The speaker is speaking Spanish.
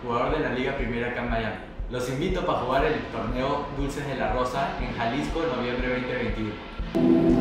jugador de la Liga Primera acá en Miami. Los invito para jugar el torneo Dulces de la Rosa en Jalisco, noviembre 2021.